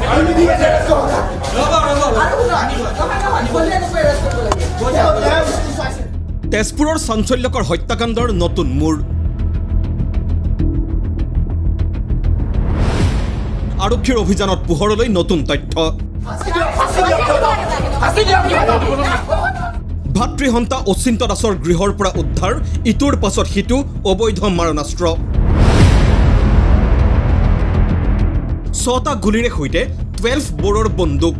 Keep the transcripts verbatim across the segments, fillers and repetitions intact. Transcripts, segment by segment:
তেজপুৰৰ চাঞ্চল্যকৰ হত্যাকাণ্ডৰ নতুন মূৰ আৰক্ষীৰ অভিযানত পোহৰলৈ নতুন তথ্য ভাতৃহন্তা অচিন্ত দাসৰ গৃহৰ পৰা উদ্ধাৰ ইটোৰ পাছত সিটো অবৈধ মাৰণাস্ত্ৰ ছটা গুলিৰে সৈতে টুৱেলভ বৰৰ বন্দুক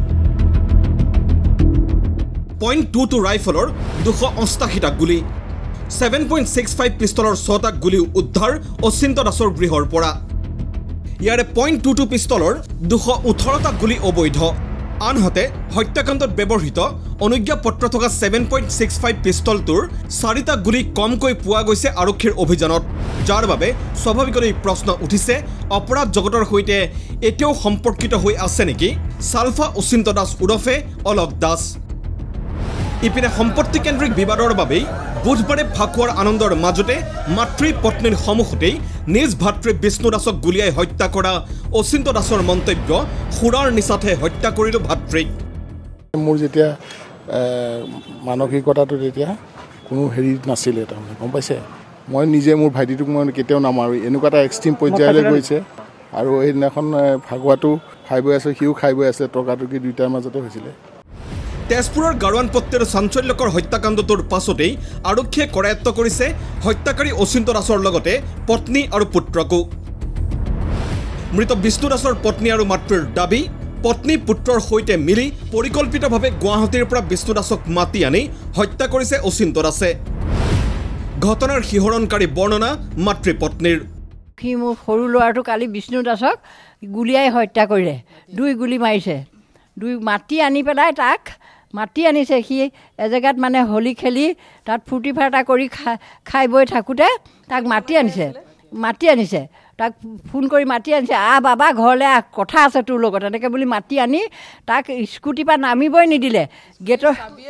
পইণ্ট টু টু ৰাইফলৰ দুশ অষ্টাশীটা গুলি ছেভেন পইণ্ট ছিক্স ফাইভ পিষ্টলৰ ছটা গুলি উদ্ধাৰ অচিন্ত দাসৰ গৃহৰ পৰা ইয়াৰে পইণ্ট টু টু পিষ্টলৰ দুশ ওঠৰটা গুলি অবৈধ আনহাতে হত্যাকাণ্ডত ব্যৱহৃত অনুজ্ঞাপত্ৰ থকা ছেভেন পইণ্ট ছিক্স ফাইভ পিষ্টলটোৰ চাৰিটা গুলি কমকৈ পোৱা গৈছে আৰক্ষীৰ অভিযানত যাৰ বাবে স্বাভাৱিকভাৱেই প্ৰশ্ন উঠিছে অপৰাধ জগতৰ সৈতে এতিয়াও সম্পৰ্কিত হৈ আছে নেকি সালফা অচিন্ত দাস উৰফে অলক দাস ইপিনে সম্পত্তি কেন্দ্ৰিক বিবাদৰ বাবেই বুধবাৰে ফাকুৱাৰ আনন্দৰ মাজতে মাতৃ পত্নীৰ সন্মুখতেই নিজ ভাতৃ বিষ্ণু দাসক গুলিয়াই হত্যা কৰা অচিন্ত দাসৰ মন্তব্য খুৰাৰ নিচাতে হত্যা কৰিলো ভাতৃক মোৰ যেতিয়া মানসিকতাটো তেতিয়া কোনো হেৰি নাছিলে তাৰমানে গম পাইছে মই নিজে মোৰ ভাইটিটোক মই কেতিয়াও নামাৰো এনেকুৱা এটা এক্সট্ৰিম পৰ্যায়লৈ গৈছে আৰু এইদিনাখন ফাকুৱাটো খাই বৈ আছে সিও খাই বৈ আছে টকাটকি দুইটাৰ মাজতে হৈছিলে তেজপুৰৰ গাৰৱানপট্টিৰ চাঞ্চল্যকৰ হত্যাকাণ্ডটোৰ পাছতেই আৰক্ষীয়ে কৰায়ত্ব কৰিছে হত্যাকাৰী অচিন্ত দাসৰ লগতে পত্নী আৰু পুত্ৰকো মৃত বিষ্ণু দাসৰ পত্নী আৰু মাতৃৰ দাবী পত্নী পুত্ৰৰ সৈতে মিলি পৰিকল্পিতভাৱে গুৱাহাটীৰ পৰা বিষ্ণু দাসক মাতি আনি হত্যা কৰিছে অচিন্ত দাসে ঘটনাৰ শিহৰণকাৰী বৰ্ণনা মাতৃ পত্নীৰ সি মোৰ সৰু ল'ৰাটো কালি বিষ্ণু দাসক গুলিয়াই হত্যা কৰিলে দুই গুলি মাৰিছে দুই মাটি আনি পেলাই তাক মাটি আনিছে সি এজেগাত মানে হোলী খেলি তাত ফূৰ্তি ফাৰ্তা কৰি খাই বৈ থাকোঁতে তাক মাটি আনিছে মাটি আনিছে তাক ফোন কৰি মাতি আনিছে আহ বাবা ঘৰলৈ আহ কথা আছে তোৰ লগত এনেকৈ বুলি মাতি আনি তাক স্কুটিৰ পৰা নামিবই নিদিলে গেটৰ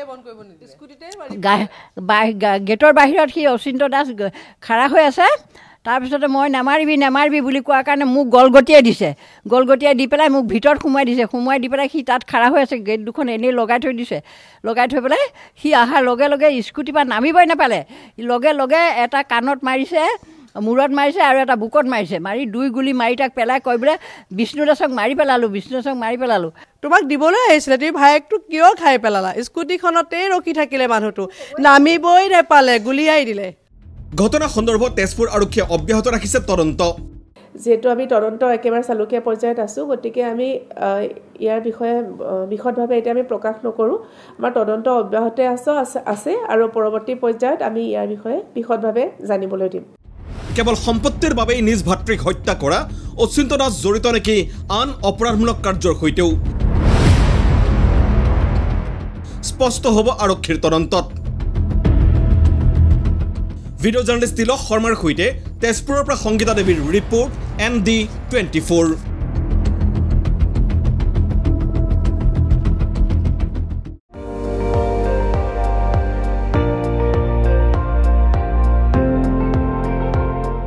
গেটৰ বাহিৰত সি অচিন্ত দাস খাৰা হৈ আছে তাৰপিছতে মই নামাৰিবি নামাৰিবি বুলি কোৱাৰ কাৰণে মোক গলগতিয়াই দিছে গলগতিয়াই দি পেলাই মোক ভিতৰত সোমাই দিছে সোমাই দি পেলাই সি তাত খাৰা হৈ আছে গেট দুখন এনেই লগাই থৈ দিছে লগাই থৈ পেলাই সি অহাৰ লগে লগে স্কুটিৰ পৰা নামিবই নাপালে লগে লগে এটা কাণত মাৰিছে মূৰত মাৰিছে আৰু এটা বুকত মাৰিছে মাৰি দুই গুলি মাৰি তাক পেলাই কৈ বোলে বিষ্ণু দাসক মাৰি পেলালোঁ বিষ্ণু দাসক মাৰি পেলালোঁ তোমাক দিবলৈ আহিছিলে তুমি ভায়েকটো কিয় খাই পেলালা স্কুটিখনতেই ৰখি থাকিলে মানুহটো নামিবই নাপালে গুলিয়াই দিলে ঘটনা সন্দৰ্ভত তেজপুৰ আৰক্ষীয়ে অব্যাহত ৰাখিছে তদন্ত যেহেতু আমি তদন্ত একেবাৰে চালুকীয়া পৰ্যায়ত আছোঁ গতিকে আমি ইয়াৰ বিষয়ে বিশদভাৱে এতিয়া আমি প্ৰকাশ নকৰোঁ আমাৰ তদন্ত অব্যাহত আছে আৰু পৰৱৰ্তী পৰ্যায়ত আমি ইয়াৰ বিষয়ে বিশদভাৱে জানিবলৈ দিম কেৱল সম্পত্তিৰ বাবেই নিজ ভাতৃক হত্যা কৰা অচিন্ত দাস জড়িত নেকি আন অপৰাধমূলক কাৰ্যৰ সৈতেও স্পষ্ট হ'ব আৰক্ষীৰ তদন্তত ভিডিঅ জাৰ্নেলিষ্ট তিলক শৰ্মাৰ সৈতে তেজপুৰৰ পৰা সংগীতা দেৱীৰ report N D twenty four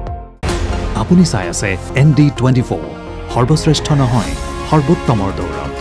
আপুনি চাই আছে এন ডি টুৱেণ্টি ফ'ৰ সৰ্বশ্ৰেষ্ঠ নহয় সৰ্বোত্তমৰ দৌৰত